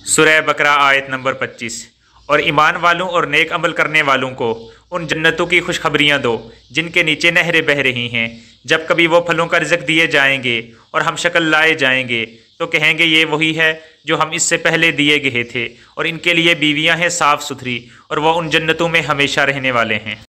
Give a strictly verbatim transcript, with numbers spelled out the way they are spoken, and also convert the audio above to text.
सूरह बकरा आयत नंबर पच्चीस। और ईमान वालों और नेक अमल करने वालों को उन जन्नतों की खुशखबरियाँ दो जिनके नीचे नहरें बह रही हैं। जब कभी वो फलों का रिज़्क़ दिए जाएंगे और हम शक्ल लाए जाएंगे तो कहेंगे ये वही है जो हम इससे पहले दिए गए थे, और इनके लिए बीवियाँ हैं साफ़ सुथरी और वह उन जन्नतों में हमेशा रहने वाले हैं।